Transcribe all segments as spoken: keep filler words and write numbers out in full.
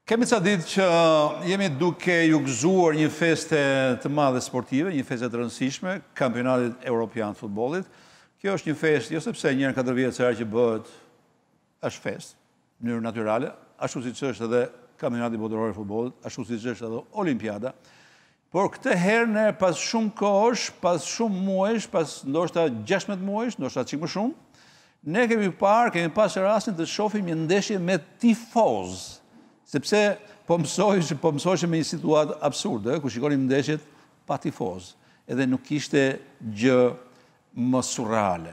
Kemi ca ditë që jemi duke ju gëzuar një feste të madhe sportive, një feste të rëndësishme, kampionatit Europian të futbollit. Kjo është një fest, jo sepse njërë katër vjetë që bëhet, është fest, në mënyrë natyrale, ashtu si që është edhe kampionati botëror i futbollit, ashtu si që është edhe Olimpiada. Por këtë herë ne pas shumë kohësh, pas shumë muajsh, pas ndoshta gjashtëdhjetë muajsh, ndoshta çik më shumë, ne kemi parë, kemi pasur rastin të shohim një ndeshje me tifozë. Sepse po mësojsh, po mësojsh me një situatë absurde, ku shikonim ndeshjet pa tifozë, edhe nuk ishte gjë më surreale.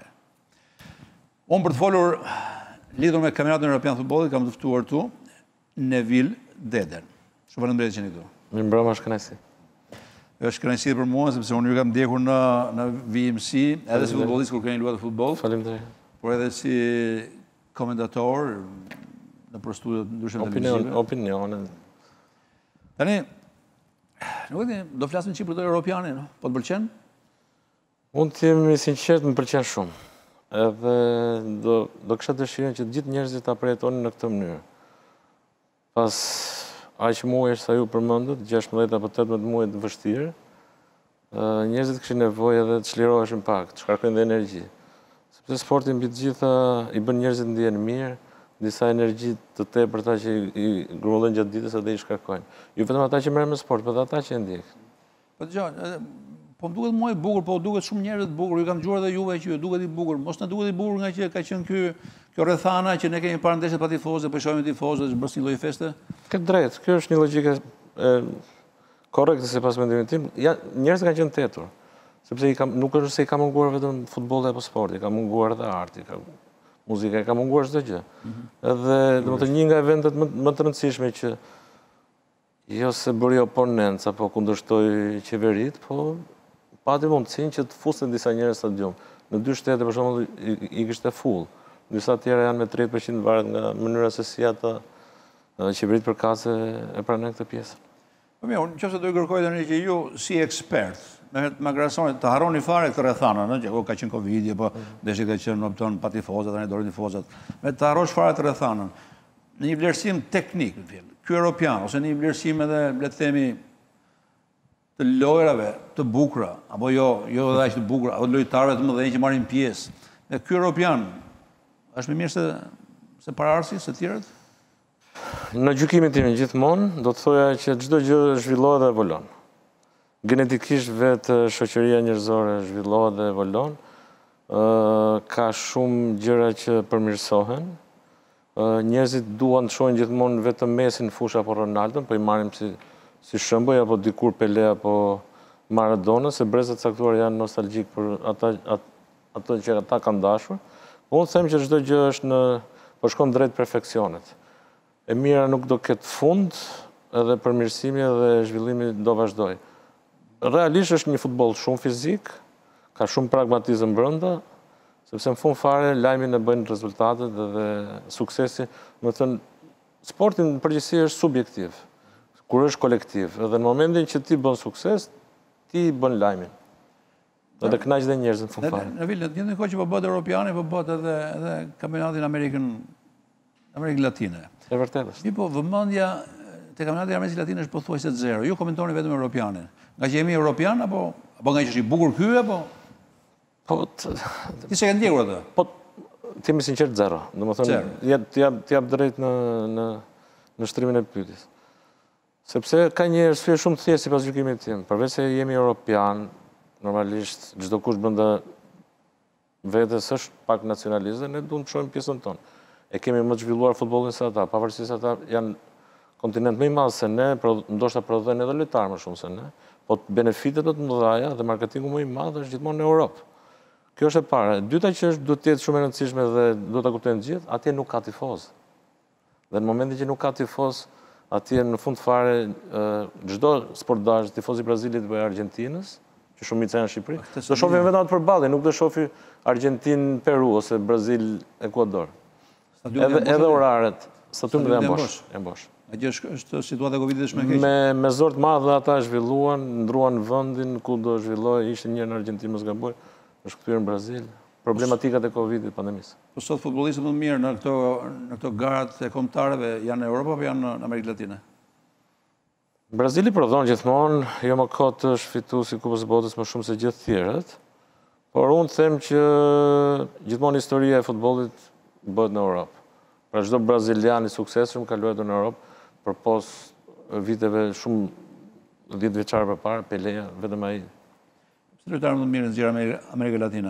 Unë për të folur lidhur me kampionatin Europian të futbollit, kam të ftuar tu Nevil Dede. Shumë faleminderit që jeni këtu. Mirëmbrëma, është kënaqësi. Është kënaqësi për mua sepse unë ju kam ndjekur në në V M C, edhe si futbollist kur keni luajtur futboll. Faleminderit. Por edhe si komentator në për studiot ndryshme televizive. Opinione. Tani, nuk e di, do flasim çik për të Europianin, po të pëlqen? Unë të jemi sinqert, më pëlqen shumë. Edhe do do kisha dëshirën që të gjithë njerëzit ta përjetonin në këtë mënyrë. Pas aq muajsh sa ju përmendët, gjashtëdhjetë apo tetëmbëdhjetë muaj të vështirë, njerëzit kishin nevojë edhe të çliroheshin pak, të shkarkojnë dhe energji. Sepse sporti mbi të gjitha i bën njerëzit ndjehen mirë, disa energji të tepërta që i grumbullojnë gjatë ditës edhe i shkarkojnë. Jo vetëm ata që merren me sport, por edhe ata që e ndjekin. Po dëgjoj, po më duket mua i bukur, po duket shumë njerëz të bukur, ju kam dëgjuar edhe juve që ju duket i bukur. Mos na duket i bukur nga që ka qenë ky kjo rrethana që ne kemi parë ndeshjet pa tifozë, po shohim tifozë, është bërë një lloj feste? Ke drejt, kjo është një logjike e korrekte sipas mendimit tim. Ja, njerëzit kanë qenë tetur, sepse i kam, nuk është se i ka munguar vetëm futbolli apo sporti, ka munguar edhe arti, ka muzika, ka munguar çdo gjë. Edhe domethënë një nga eventet më, më të rëndësishme që jo se bëri oponent apo kundërshtoi qeverit, po pati mundësinë që të fusten disa njerëz në stadium. Në dy shtete për shembull i, i kishte full. Disa tjera janë me tridhjetë përqind varet nga mënyra se si ata qeverit përkatëse e pranojnë këtë pjesë. Po mirë, unë nëse do i kërkoj tani që ju si ekspert, me krahasoni të harroni fare këtë rrethana, ëh, që ka qenë Covid, po deshi ka qenë opton pa tifozat, tani dorin tifozat. Me të harrosh fare të rrethanën. Në një vlerësim teknik, në fakt. Ky Europian ose në një vlerësim edhe, le të themi, të lojrave të bukura, apo jo, jo edhe aq të bukura, apo lojtarëve të mëdhenj që marrin pjesë. Dhe ky Europian është më mirë se se paraardhësi, se tjerët? Në gjykimin tim gjithmonë do të thoja që çdo gjë zhvillohet dhe evolon. Genetikisht vetë shoqëria njerëzore zhvillohet dhe evolon. Ka shumë gjëra që përmirësohen. Njerëzit duan të shohin gjithmonë vetëm Mesin, Fush apo Ronaldon, po i marrim si si shembull apo dikur Pele apo Maradona, se brezat caktuar janë nostalgjik për ata ato që ata kanë dashur. Po unë them që çdo gjë është në po shkon drejt perfeksionit. E mira nuk do ketë fund, edhe përmirësimi dhe zhvillimi do vazhdoj. Realisht është një futboll shumë fizik, ka shumë pragmatizëm brenda, sepse në fund fare lajmin e bëjnë rezultatet dhe suksesi. Do të thënë, sporti në përgjithësi është subjektiv, kur është kolektiv. Edhe në momentin që ti bën sukses, ti bën lajmin. Edhe kënaq dhe njerëzit në fund fare. Në vilë, në një kohë që po bëhet Europiani, po bëhet edhe edhe kampionatin Amerikën Amerikën Latine. E vërtetë është. Mi po vëmendja te kampionati i Amerikës Latine është pothuajse zero. Ju komentoni vetëm Europianin. Nga që jemi Europian apo apo nga që është i bukur ky apo? Po ti s'e ke ndjekur atë? Po ti më sinqert zero. Domethënë jap jap jap drejt në në në shtrimin e pyetjes. Sepse ka një arsye shumë të thjeshtë sipas gjykimit tim. Përveç se jemi Europian, normalisht çdo kush brenda vetes është pak nacionalist, ne duam të shohim pjesën tonë. E kemi më të zhvilluar futbollin se ata, pavarësisht se ata janë kontinent më i madh se ne, ndoshta prodhojnë edhe lojtarë më shumë se ne, po benefitet më të mëdha dhe marketingu më i madh është gjithmonë në Europë. Kjo është e para. E dyta që është duhet të jetë shumë e rëndësishme dhe duhet ta kuptojnë të gjithë, atje nuk ka tifoz. Dhe në momentin që nuk ka tifoz, atje në fund fare çdo sportazh, tifoz i Brazilit apo i Argjentinës, që shumica janë në Shqipëri, do shohin vetëm atë përballje, nuk do shohin Argjentinë, Peru ose Brazil, Ekuador. Edhe edhe oraret, stadiumi dhe mbosh, e mbosh. A gjë është situata e Covidit është më keq? Me me zor të madh ata zhvilluan, ndruan vendin ku do zhvilloj, ishte një në Argjentinë mos gaboj, është kthyer në Brazil. problematikat e Covidit, pandemisë. Po sot futbollistët më të mirë në këto në këto garat e kombëtarëve janë në Europë apo janë në Amerikë Latine? Brazili prodhon gjithmonë, jo më kot është fituesi i Kupës së Botës më shumë se gjithë tjerët, por unë them që gjithmonë historia e futbollit bëhet në Europë. Pra çdo brazilian i suksesshëm ka luajtur në Europë përpos viteve shumë dhjetë vjeçare përpara, Pelea, vetëm ai. Pse lojtarët më të mirë nxjerrën Amerikën Latine?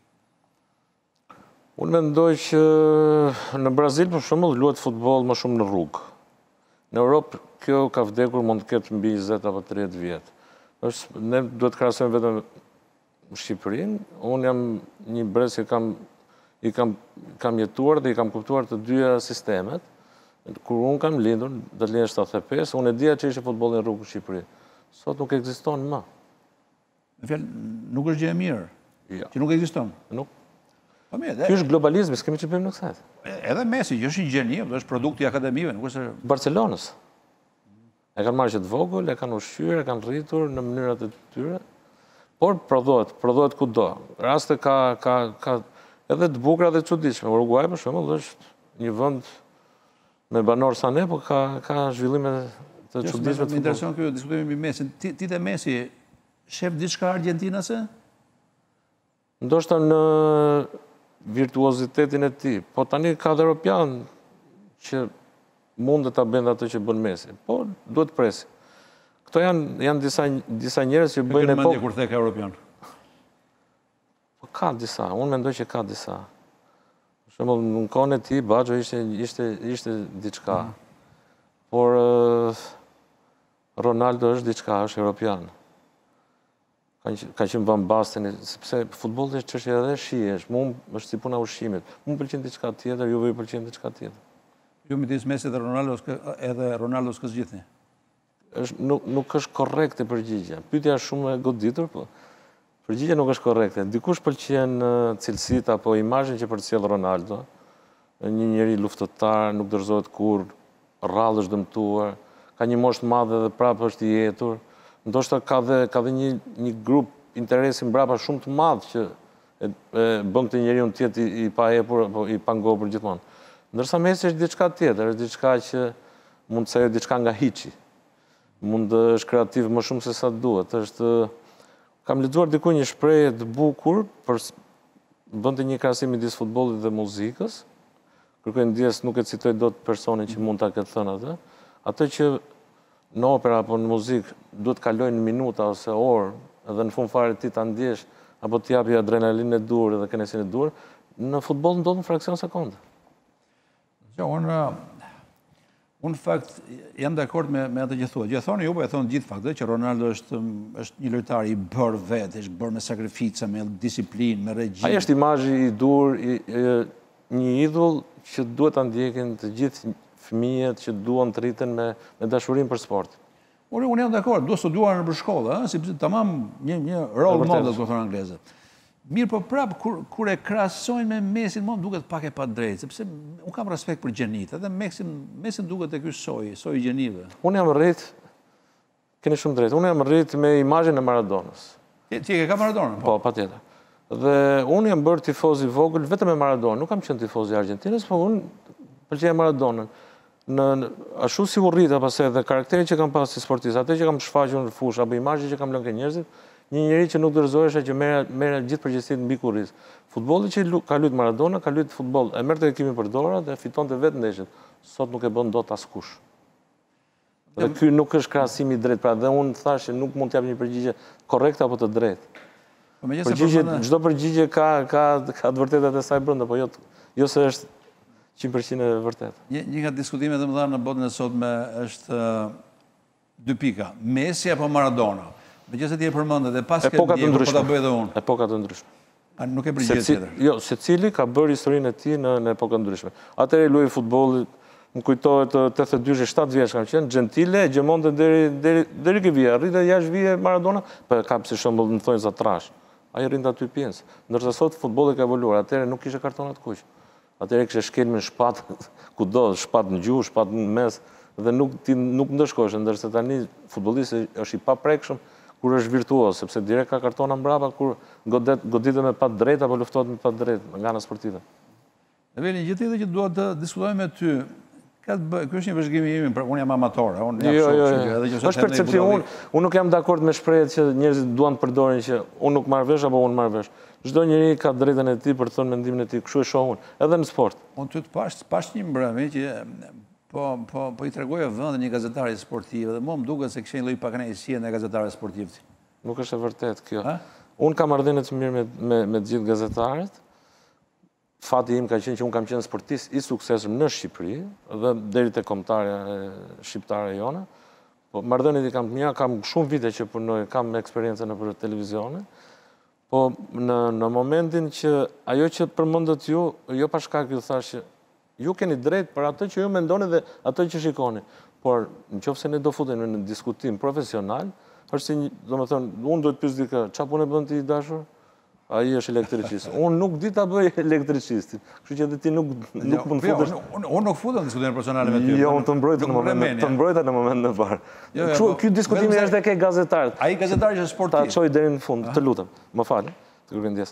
Unë mendoj që në Brazil, për shembull, luhet futboll më shumë në rrugë. Në Europë, kjo ka vdekur mund të ketë mbi njëzet apo tridhjetë vjet. Është, ne duhet të krahasojmë vetëm Shqipërinë. Unë jam një brez që kam, i kam, kam jetuar dhe i kam kuptuar të dyja sistemet. Kur unë kam lindur, do të lindur shtatëdhjetë e pesë, unë e dija që ishte futbolli në rrugë në Shqipëri. Sot nuk ekziston më. Me fjalë, nuk është gjë e mirë. Ja. Që nuk ekziston. Nuk. Po mirë, Ky është globalizmi, s'kemi që bëjmë në kësaj. Edhe Messi, që është një gjeni, është produkti i akademive, nuk është Barcelonës. E kanë marrë që të vogël, e kanë ushqyer, e kanë rritur në mënyrat e tyre. Por prodhohet, prodhohet kudo. Raste ka ka ka edhe të bukura dhe të çuditshme. Uruguay për shembull është një vend me banor sa ne, po ka ka zhvillime të çuditshme. Më intereson kjo, diskutojmë mbi Messin. Ti ti dhe Messi shef diçka argentinase? Ndoshta në virtuozitetin e tij. Po tani ka dhe europian që mund të ta bëjnë atë që bën Messi. Po duhet të presim. Këto janë janë disa disa njerëz që bëjnë epokë kur thek europian. Po ka disa, unë mendoj që ka disa. Për shembull, në kohën e tij Baggio ishte ishte ishte diçka. Por uh, Ronaldo është diçka, është europian. Ka, ka qenë Van Basten, sepse futbolli është çështje edhe shihesh, mua është si puna ushqimit. Mua pëlqen diçka tjetër, juve ju pëlqen diçka tjetër. Ju midis Messi dhe Ronaldo edhe Ronaldo s'ka zgjidhni. Është nuk nuk është korrekte përgjigja. Pyetja është shumë e goditur, po përgjigja nuk është korrekte. Dikush pëlqen cilësitë apo imazhin që përcjell Ronaldo, një njeri luftëtar, nuk dorëzohet kurrë, rrallë është dëmtuar, ka një moshë të madhe dhe prapë është i jetur. Ndoshta ka dhe ka dhe një një grup interesi mbrapa shumë të madh që e, e bën këtë njeriu të jetë i, i paepur apo i pangopur gjithmonë. Ndërsa Messi është diçka tjetër, është diçka që mund të thejë diçka nga hiçi. Mund të është kreativ më shumë se sa duhet. Është kam lexuar diku një shprehje të bukur për bënte një krahasim midis futbollit dhe muzikës. Kërkoj ndjes, nuk e citoj dot personin që mund ta ketë thënë atë. Atë që në opera apo në muzikë duhet kalojnë minuta ose orë edhe në fund fare ti ta ndjesh apo të japi adrenalinë e dur dhe kënaqësinë e dur, në futboll ndodh në fraksion sekonde. Jo, unë unë fakt jam dakord me me atë që thuat. Gjë thoni ju, po e thon gjithë faktet që Ronaldo është është një lojtar i bërë vetë, është bërë me sakrifica, me disiplinë, me regjim. Ai është imazhi i dur i, i një idhull që duhet ta ndjekin të gjithë fëmijët që duan të rriten me, me dashurinë për sport. Unë unë jam dakord, duhet studuar në shkollë, ëh, si tamam një një role model që thonë anglezët. Mirë, po prap kur kur e krahasojnë me Messin, më duket pak e padrejtë, sepse un kam respekt për gjenitë, edhe Messin Messin duket te ky soi, soi i gjenive. Unë jam rrit, keni shumë drejt. Unë jam rrit me imazhin e Maradonës. Ti ti e ka Maradonën? Po, patjetër. Dhe unë jam bërë tifoz i vogël vetëm me Maradonën, nuk kam qenë tifoz i Argentinës, po unë pëlqej Maradonën. Në ashtu si u rrita pas edhe karakterin që kam pas si sportist, atë që kam shfaqur në fushë apo imazhin që kam lënë ke njerëzit, një njeri që nuk dorëzohesha që merr merr gjithë përgjegjësitë mbi kurriz. Futbolli që ka luajtur Maradona, ka luajtur futboll, e merrte ekimin për dora dhe fitonte vetë ndeshjet. Sot nuk e bën dot askush. Dhe ky nuk është krahasimi i drejtë, pra dhe unë thashë nuk mund të jap një përgjigje korrekte apo të drejtë. Po megjithëse përgjigje, çdo përgjigje ka ka ka të vërtetat e saj brenda, po jo jo se është qind përqind e vërtet. Një, një nga diskutimet e mëdha në botën e sotme është uh, dy pika. Messi apo Maradona? Megjithëse ti e përmendë dhe pas ke ndjekur, po ta bëj edhe unë. Epoka të ndryshme. A nuk e përgjigje tjetër? Jo, secili ka bërë historinë e tij në në epoka të ndryshme. Atëherë luaj futbolli, më kujtohet tetëdhjetë dy shtatë vjeç kam qenë, Gentile, hegemonte deri deri deri ke vija, rritë jashtë vije Maradona, po ka si shembull më thonë za trash. Ai rrinte aty pjesë. Ndërsa sot futbolli ka evoluar, atëherë nuk kishte kartona të kuq. Atëherë kishte shkelmin shpat kudo, shpat në gjuhë, shpat në mes dhe nuk ti nuk ndeshkohesh, ndërsa tani futbollisti është i paprekshëm. kur është virtuoz, sepse direkt ka kartona mbrapa kur goditet me pa drejt apo luftohet me pa drejt nga ana sportive. Nevil, një gjë tjetër që dua të diskutojmë me ty. Ky është një vëzhgim i im, unë jam amator, unë jam Jo, jo, shoh, jo. Është percepcion, unë unë nuk jam dakord me shprehjet që njerëzit duan të përdorin që unë nuk marr vesh apo unë marr vesh. Çdo njeri ka drejtën e tij për të thënë mendimin e tij, kështu e shoh unë, edhe në sport. Unë ty të pash, pash një mbrëmje që po po po i tregoja vendin një gazetari sportiv dhe mua më duket se kishin lloj pakënaqësie ndaj gazetarëve sportiv. Nuk është e vërtetë kjo. Unë kam marrëdhënie të mirë me me me të gjithë gazetarët. Fati im ka qenë që unë kam qenë sportist i suksesshëm në Shqipëri dhe deri te kombëtarja shqiptare jona. Po marrëdhëniet i kam të mira, kam shumë vite që punoj, kam eksperiencë nëpër televizion. Po në në momentin që ajo që përmendët ju, jo pa shkak ju thashë ju keni drejt për atë që ju mendoni dhe atë që shikoni. Por nëse ne do futemi në diskutim profesional, është si, domethënë, unë duhet pyes dikë, çfarë punë bën ti i dashur? Ai është elektricist. Unë nuk di ta bëj elektricistin. Kështu që edhe ti nuk nuk mund të futesh. Unë nuk futem në diskutime personale me ty. Jo, unë të mbrojta në moment, të mbrojta në moment në parë. Kështu ky diskutimi është tek gazetarët. Ai gazetari është sportiv. Ta çoj deri në fund, të lutem. Më fal, të kërkendjes.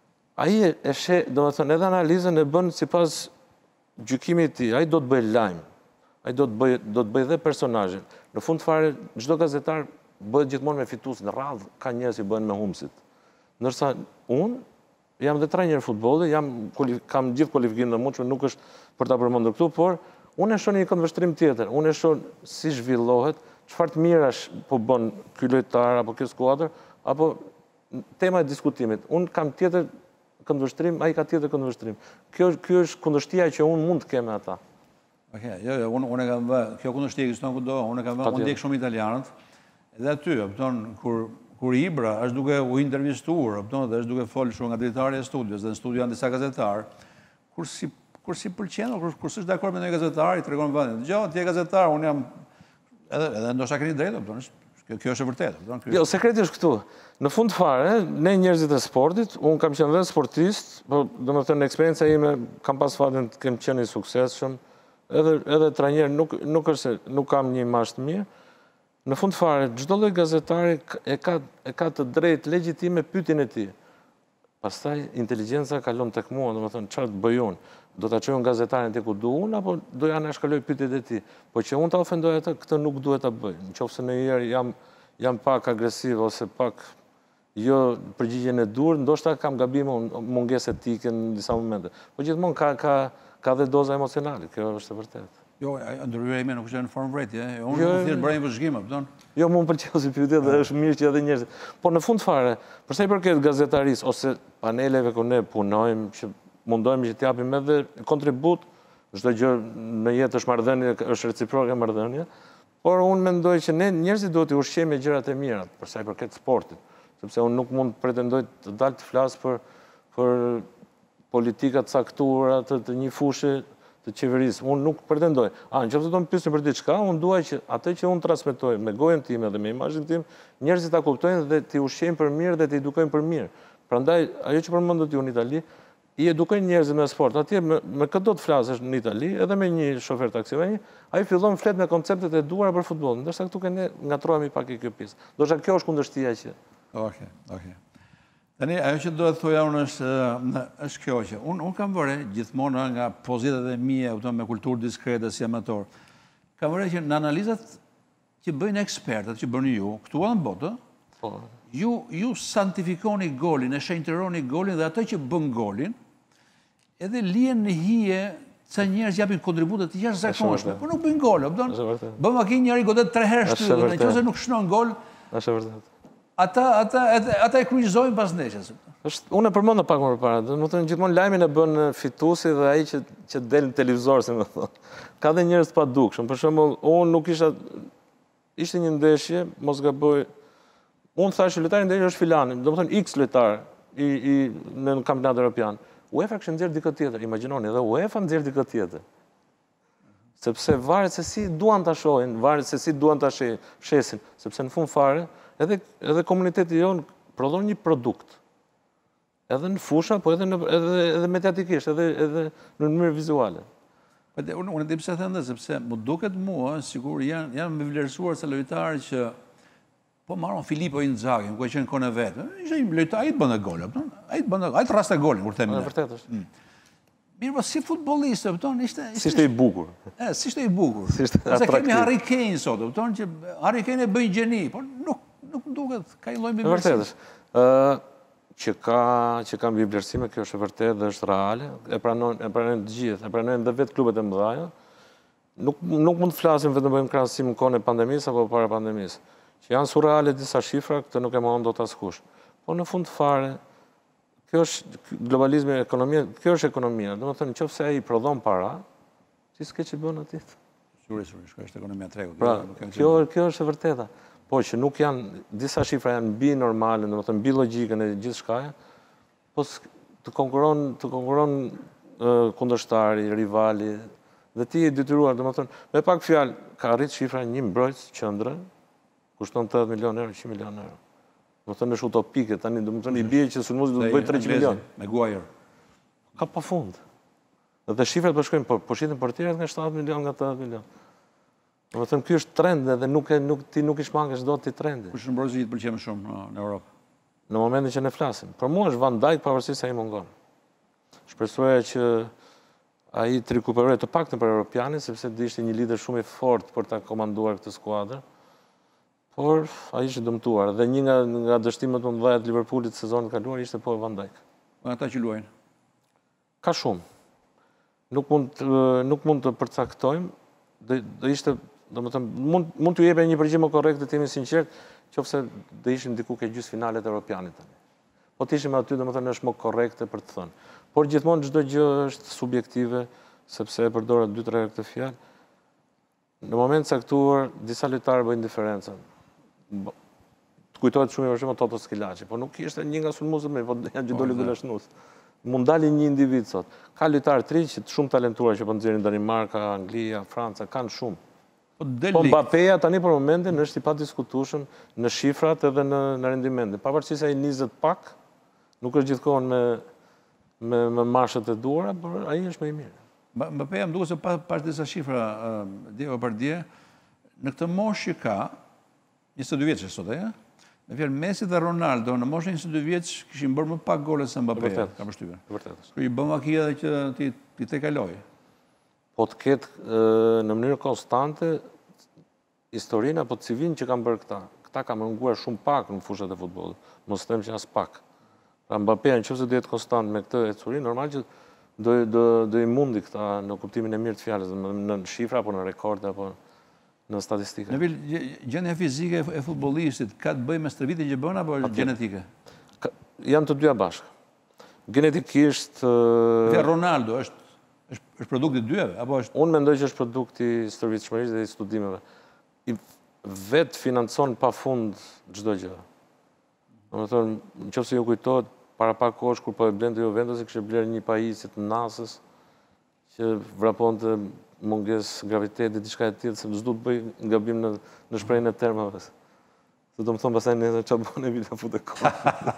Ai e sheh, domethënë, edhe analizën e bën sipas gjykimit të tij. Ai do të bëj lajm. Ai do të bëj do të bëj dhe personazhin. Në fund fare çdo gazetar bëhet gjithmonë me fitues në radhë, ka njerëz që bëhen me humbësit. Ndërsa unë jam dhe trajner futbolli, jam kam gjithë kualifikimin e mundshëm, nuk është për ta përmendur këtu, por unë e shoh një këndvështrim tjetër. Unë e shoh si zhvillohet, çfarë të mirash po bën ky lojtar apo ky skuadër, apo tema e diskutimit. Unë kam tjetër këndvështrim, ai ka tjetër këndvështrim. Kjo ky është kundërshtia që unë mund të kem me ata. Okej, jo, jo, unë unë kam vë, kjo kundërshtia ekziston kudo, unë kam vë, unë ndjek shumë italianët. Edhe aty, kupton, kur kur Ibra është duke u intervistuar, kupton, dhe është duke folur shumë nga drejtari e studios, dhe në studio janë disa gazetarë, kur si kur si pëlqen, kur kur s'është dakord me një gazetar, i tregon vendin. Dgjoj, ti je gazetar, unë jam edhe edhe ndoshta keni drejtë, kupton, kjo kjo është e vërtetë, kupton. Jo, sekreti është këtu. Në fund fare, ne njerëzit e sportit, unë kam qenë dhe sportist, po domethënë eksperjenca ime kam pas fatin të kem qenë i suksesshëm, edhe edhe trajner nuk nuk është se nuk kam një imazh të mirë. Në fund fare, çdo lloj gazetari e ka e ka të drejtë legjitime pyetjen e tij. Pastaj inteligjenca kalon tek mua, domethënë çfarë të bëj unë? Do ta çoj gazetarin te ku du unë apo do ja anashkaloj pyetjet e tij? Po që unë ta ofendoj atë, këtë nuk duhet ta bëj. Nëse në një herë jam jam pak agresiv ose pak jo përgjigjen e dur, ndoshta kam gabime, mungesë etike në disa momente. Po gjithmonë ka ka ka dhe doza emocionale, kjo është e vërtetë. Jo, ndërhyrja ime nuk është në formë vretje, unë nuk thjesht bëj një vëzhgim, kupton? Jo, mua më pëlqeu si pyetje dhe është mirë që edhe njerëzit. Po në fund fare, për sa i përket gazetarisë ose paneleve ku ne punojmë, që mundohemi që të japim edhe kontribut, çdo gjë në jetë është marrëdhënie, është reciproke marrëdhënie, por unë mendoj që ne njerëzit duhet të ushqejmë me gjërat e mira, për sa i përket sportit, sepse unë nuk mund të pretendoj të dal të flas për për politika të caktuara të, të një fushë të qeverisë. Unë nuk pretendoj. A, nëse do të më pyesni për diçka, unë dua që atë që unë transmetoj me gojën time dhe me imazhin tim, njerëzit ta kuptojnë dhe t'i ushqejnë për mirë dhe t'i edukojnë për mirë. Prandaj, ajo që përmendët ju në Itali, i edukojnë njerëzit me sport. Atje me, me këtë do të flasësh në Itali, edhe me një shofer taksive, ai fillon flet me konceptet e duara për futbollin. Ndërsa këtu ne ngatrohemi pak i kjo pjesë. Do të thotë kjo është kundërshtia që. Okej, okej. Tani, ajo që do të thoja unë është, është kjo që unë un kam vëre gjithmonë nga pozitat e mia, me kulturë diskrete si amator, kam vëre që në analizat që bëjnë ekspertët, që bëni ju, këtu në botë, ju, ju santifikoni golin, e shenjtëroni golin dhe ato që bën golin, edhe lihen në hije sa njerëz japin kontributet të jashtëzakonshme, por nuk bëjnë gol, kupton? Bën makinë njëri godet tre herë shtyllën, nëse nuk shënon gol. Është vërtet. Ata ata ata e kryqëzojnë pas ndeshjes. Është unë e përmenda pak më parë. Domethënë gjithmonë lajmin e bën fituesi dhe ai që që del në televizor, si më thon. Ka dhe njerëz pa dukshëm. Për shembull, unë nuk isha ishte një ndeshje, mos gaboj. Unë thashë lojtari ndeshje është filani, domethënë X lojtar i i në kampionat evropian. UEFA kishte nxjerr dikë tjetër, imagjinoni, edhe UEFA nxjerr dikë tjetër. Sepse varet se si duan ta shohin, varet se si duan ta shesin, sepse në fund fare Edhe, edhe komuniteti jonë prodhon një produkt. Edhe në fusha, po edhe, në, edhe, edhe mediatikisht, edhe, edhe në mënyrë vizuale. Unë unë e di pse them, sepse më duket mua, sigur janë janë më vlerësuar se lojtarë që Po marron Filippo Inzaghi, ku e qenë kone vetë. Ishte një lojtar, ai të bën gol, kupton? Ai të bën, ai të raste golin kur themi. Vërtet është. Mirë, po si futbollist, kupton, ishte Si ishte i bukur. E, si ishte i bukur. Si ishte Ose kemi atraktiv. Harry Kane sot, kupton që Harry Kane e bën gjeni, por nuk nuk më duket ka një lloj mbi Vërtet është. Ë që ka që ka mbi vlerësime, kjo është e vërtetë dhe është reale. E pranojnë e pranojnë të gjithë, e pranojnë edhe vetë klubet e mëdha. Nuk nuk mund të flasim vetëm bëjmë krahasim kohën e pandemisë apo para pandemisë. Që janë surreale disa shifra, këtë nuk e mohon dot askush. Po në fund fare, kjo është globalizmi e ekonomisë, kjo është ekonomia. Domethënë nëse ai prodhon para, ti s'ke që bën aty. Sigurisht, sigurisht, është ekonomia e tregut. Pra, kjo kjo është e vërteta. Po që nuk janë, disa shifra janë mbi normale, domethënë mbi logjikën e gjithë shkaja, po të konkuron, të konkuron kundërshtari, rivali, dhe ti je detyruar, domethënë, me pak fjalë, ka arrit shifra një mbrojtës qendrë, kushton tetëdhjetë milion euro, qind milion euro. Domethënë është utopike tani, domethënë i bie që sulmuesi do të bëjë treqind milion. Me Guajer. Ka pafund. Dhe shifrat po shkojnë, po shiten portierët nga shtatëdhjetë milion, nga tetëdhjetë milion. Domethënë ky është trend edhe nuk e nuk ti nuk i shmangesh dot ti trendi. Kush mbrojtësi që të pëlqen më shumë në, në Europë? Në momentin që ne flasim. Për mua është Van Dijk pavarësisht se ai mungon. Shpresoja që ai të rikuperojë të paktën për europianin, sepse do ishte një lider shumë i fortë për ta komanduar këtë skuadër. Por ai ishte dëmtuar dhe një nga nga dështimet më të mëdha të Liverpoolit sezonin e kaluar ishte po Van Dijk. Ata që luajnë. Ka shumë. Nuk mund nuk mund të përcaktojmë, do do ishte, domethënë mund mund t'ju jepë një përgjigje më korrekte, të jemi sinqert, qofse do ishim diku ke gjysmëfinalet e europianit tani. Po të ishim aty, domethënë është më korrekte për të thënë. Por gjithmonë çdo gjë është subjektive, sepse e përdora dy tre herë këtë fjalë. Në moment caktuar disa lojtarë bëjnë diferencën. Të kujtohet shumë për shembull Toto Skilaçi, po nuk ishte një nga sulmuesët më, po janë që doli gëlashnus. Mund dalin një individ sot. Ka lojtarë të rinj që shumë talentuar që po nxjerrin Danimarka, Anglia, Franca, kanë shumë. Po del Po Mbappéja tani për momentin është i padiskutueshëm në shifrat edhe në në rendimentin. Pavarësisht se ai nizet pak, nuk është gjithkohon me me me marshët e duara, por ai është më i mirë. Mbappéja më duket se pas pas disa shifra dje për dje, në këtë moshë që ka, njëzet e dy vjeç sot ai, me fjalë Messi dhe Ronaldo në moshën njëzet e dy vjeç kishin bërë më pak gole se Mbappéja, kam përshtypjen. Vërtet. Kur i bën makia edhe që ti ti te kaloj. Po të ketë në mënyrë konstante historinë apo civin që kanë bërë këta. Këta kanë munguar shumë pak në fushat e futbollit. Mos them që as pak. Pra Mbappéja nëse do jetë konstant me këtë ecuri, normal që do do do i mundi këta në kuptimin e mirë të fjalës, në shifra apo në rekorde apo në statistika. Nevil, gjendja fizike e futbollistit ka të bëjë me stërvitjen që bën apo është gjenetike? Janë të dyja bashkë. Genetikisht Dhe Ronaldo është është është produkti i dyave apo është? Unë mendoj që është produkti i stërvitshmërisë dhe i studimeve. I vetë financon pafund çdo gjë. Domethënë, nëse ju kujtohet, para pak kohësh kur po e blente Juventusi kishte blerë një pajisje të nasës që vraponte mungesë graviteti, diçka e tillë, se s'do të bëj gabim në në shprehjen e termave. Se do të them pastaj ne çfarë bën e vita futë kohë.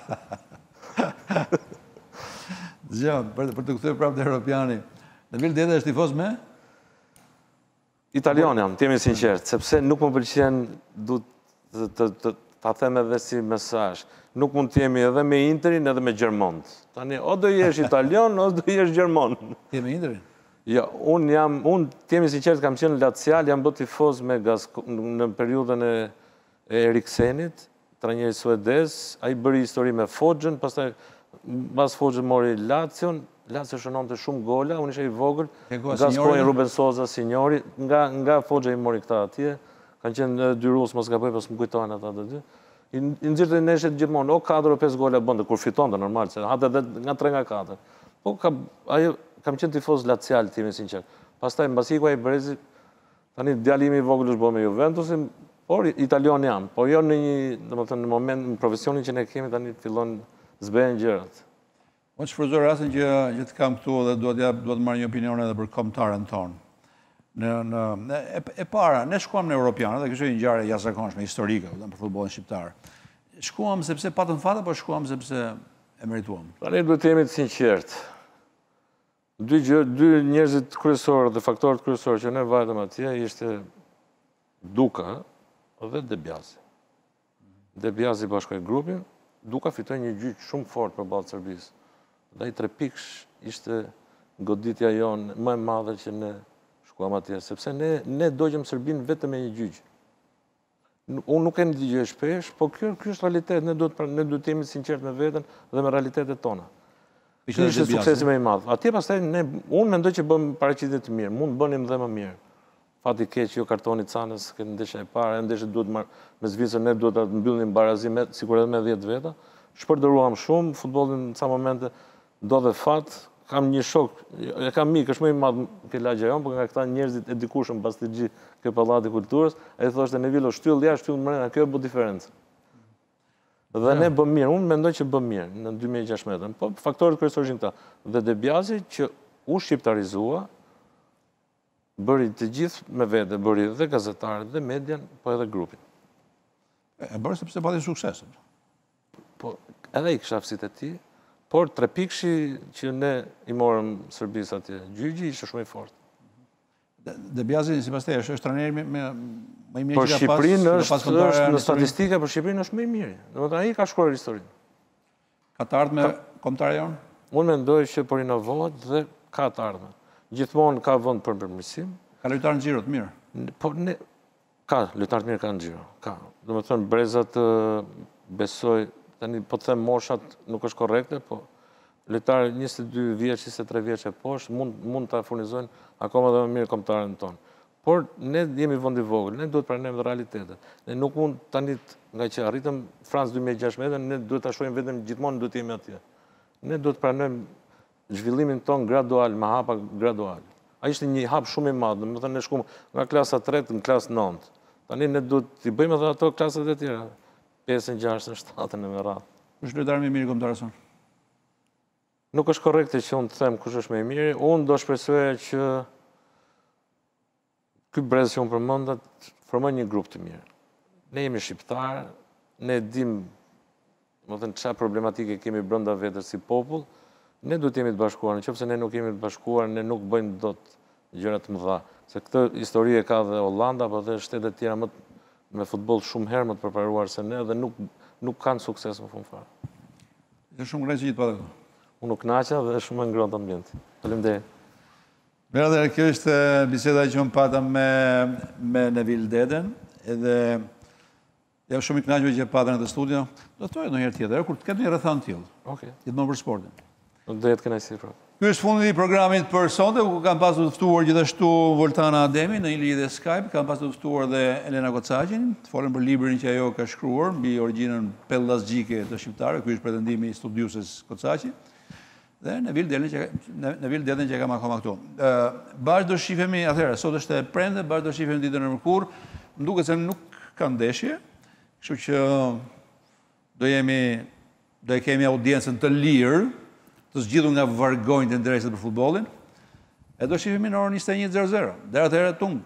Zgja, për për të kthyer prapë te europiani. Nevil Dede është tifoz me? Italian jam, të jemi sinqert, sepse nuk më pëlqen, du të të ta them edhe si mesazh. Nuk mund të jemi edhe me Interin edhe me Gjermont. Tani o do jesh italian, o do jesh gjermon. Ti me Interin? Ja, unë jam, unë të jemi sinqert, kam qenë lacial, jam bërë tifoz me Gasco në periudhën e Eriksenit, trajneri suedez, ai bëri histori me Fogën, pastaj pas Fogën mori Lacion, Lazio shënonte shumë gola, unë isha i vogël, Gascoigne, Ruben Sosa, Signori, nga nga Foggia i mori këta atje, kanë qenë dy rus, mos gaboj, pas më kujtohen ata të dy. I nxirrte neshet gjithmonë, o katër o pesë gola bënte, kur fitonte normal, se hate edhe nga tre nga katër. Po kam ajo kam qenë tifoz lacial, të jemi sinqert. Pastaj mbasi ku ai Brezi, tani djalimi i vogël është bërë me Juventusin, por italian jam, po jo në një, domethënë në moment në profesionin që ne kemi tani fillon zbehen gjërat. Unë të shfrytëzoj rastin që që të kam këtu dhe duhet ja duhet marr një opinion edhe për kombëtarën tonë. Në në e, e para, ne shkuam në Europianë dhe kishte një ngjarje jashtëzakonshme historike për futbollin shqiptar. Shkuam sepse patëm fat apo shkuam sepse e merituam? Tani duhet të jemi të sinqert. Dy gjë, dy njerëzit kryesorë dhe faktorët kryesorë që ne vajtëm atje ishte Duka dhe Debiasi. Debiazi bashkoj grupin, duka fitoj një gjyq shumë fort për balë Serbisë. Dhe i tre pikësh ishte goditja jonë më e madhe që ne shkuam atje, sepse ne, ne dojgjëm Serbinë vetëm me një gjyq. Unë nuk e një digjë shpesh, po kjo, kjo është realitet, ne duhet, ne duhet jemi sinqert me veten dhe me realitetet tona. Kjo ishte suksesi më i madh. Atje pastaj ne, unë mendoj që bëm paraqitje të mirë, mund bënim dhe më mirë. Fati keq jo kartoni Canës, këtë ndeshja e parë, ndeshja duhet marr me Zvicrën, ne duhet ta mbyllim barazim me sigurisht me dhjetë veta. Shpërdoruam shumë, futbollin në ca momente do dhe fat, kam një shok, e kam mik, është më i madh ke lagja jon, por nga këta njerëzit e dikushëm Bastigji ke pallati i kulturës, ai thoshte Nevilo shtyll jashtë, shtyll mbrenda, kjo e bë diferencë. Dhe ne bëm mirë, unë mendoj që bëm mirë në dy mijë e gjashtëdhjetë, po faktorët kryesorë ishin këta. Dhe Debiazi që u shqiptarizua, bëri të gjithë me vete, bëri dhe gazetarët, dhe median, po edhe grupin. E bërë sepse pati sukses. Po, edhe i kisha aftësitë e tij, por tre pikëshi që ne i morëm Serbisë atje, gjyqi ishte shumë i fortë. Debiazi, sipas teje, është trajneri me më i mirë Për që ka pas. Shqipërinë ka pas është, kontare është në në statistika për Shqipërinë është më i miri. Domethënë ai ka shkruar historinë. Ka të ardhme kombëtare jonë? Unë mendoj që po rinovohet dhe ka të ardhme. Gjithmonë ka vend për përmirësim. Ka lojtarë në xhiro të mirë. Po ne ka lojtarë të mirë kanë në xhiro. Ka. Domethënë brezat besoj tani po të them moshat nuk është korrekte, po lojtarë njëzet e dy vjeç, njëzet e tre vjeç e poshtë mund mund ta furnizojnë akoma dhe më mirë kombëtarën tonë. Por ne jemi vend i vogël, ne duhet pranojmë dhe realitetet. Ne nuk mund tani nga që arritëm Francë dy mijë e gjashtëdhjetë, ne duhet ta shohim vetëm gjithmonë duhet jemi atje. Ne duhet pranojmë zhvillimin ton gradual, me hapa gradual. Ai ishte një hap shumë i madh, domethënë ne shkuam nga klasa tretë në klasë nëntë. Tani ne duhet t'i bëjmë edhe ato klasat e tjera. pesën, gjashtën, shtatën e me radhë. Kush lojtari më i miri kombëtar son? Nuk është korrekte që unë të them kush është më i miri. Unë do shpresoja që ky brez që unë përmenda formon një grup të mirë. Ne jemi shqiptarë, ne dim, domethënë çfarë problematike kemi brenda vetes si popull. Ne duhet jemi të bashkuar, nëse ne nuk jemi të bashkuar, ne nuk bëjmë dot gjëra të mëdha. Se këtë histori e ka dhe Hollanda, po dhe shtetet tjera më me futboll shumë herë më të përparuar se ne dhe nuk nuk kanë sukses në fund fare. Është shumë kënaqësi që të patë këtu. Unë nuk kënaqa dhe shumë ngrohtë ambienti. Faleminderit. Mirë, kjo është biseda që unë pata me me Nevil Deden, edhe jam shumë i kënaqur që pata në këtë studio. Do të thojë ndonjëherë tjetër, kur të ketë një rrethon tillë. Okej. Gjithmonë për sportin. Do jetë kënaqësi pra. Ky është fundi i programit për sonte, ku kam pasur të ftuar gjithashtu Voltana Ademi në një lidhje Skype, kam pasur të ftuar dhe Elena Kocaqin, të folën për librin që ajo ka shkruar mbi origjinën pellazgjike të shqiptarëve. Ky është pretendimi i studiuses Kocaqi. Dhe Nevil Deden që Nevil Deden që kam akoma këtu. Ë bash do shifemi atëherë, sot është e premte, bash do shifemi ditën e mërkurë. Më duket se nuk ka ndeshje, kështu që do jemi do e kemi audiencën të lirë, të zgjidhur nga vargonjtë e interesit për futbollin. E do shifemi në orën njëzet e një e zero zero. Deri atëherë tung.